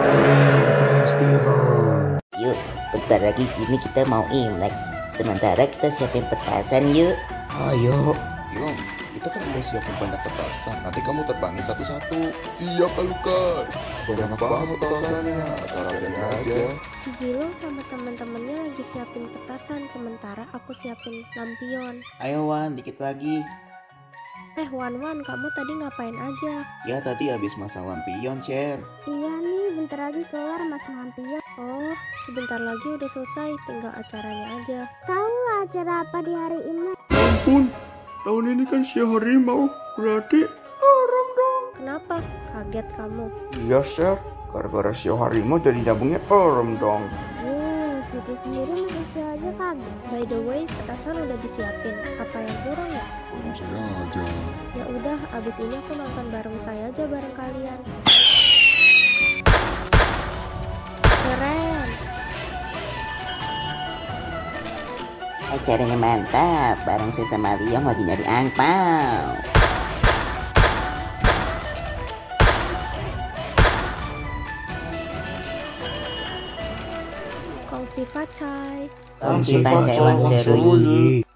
Festival. Yuk, bentar lagi ini kita mau Imlek. Sementara kita siapin petasan yuk. Ayo. Ilham, kita kan udah siapin banyak petasan. Nanti kamu terbangin satu-satu. Siap, Alucard. Banyak banget petasannya. Asal ada aja. Si Gilo sama teman-temannya lagi siapin petasan, sementara aku siapin lampion. Ayo Wan, dikit lagi. Wan, kamu tadi ngapain aja? Ya tadi habis masang lampion, Cer. Iya nih, bentar lagi kelar masang lampion. Oh, sebentar lagi udah selesai, tinggal acaranya aja. Tahu acara apa di hari Imlek? Ampun, tahun ini kan si harimau, berarti haram dong. Kenapa? Kaget kamu? Iya, Chef. Gara-gara si harimau jadi nyambungnya haram dong. Situ sendiri manusia aja kaget. By the way, petasan udah disiapin. Apa yang kurang ya? Kurang saya aja. Ya udah, abis ini aku nonton bareng saya aja bareng kalian. Keren. Acaranya mantap. Bareng saya sama Liam lagi nyari angpau. Kongsi Facai. Kongsi Facai Wang Serui.